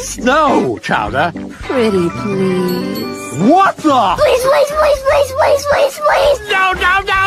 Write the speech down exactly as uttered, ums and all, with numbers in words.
No, Chowder. Pretty please. What the? Please, please, please, please, please, please, please. No, no, no!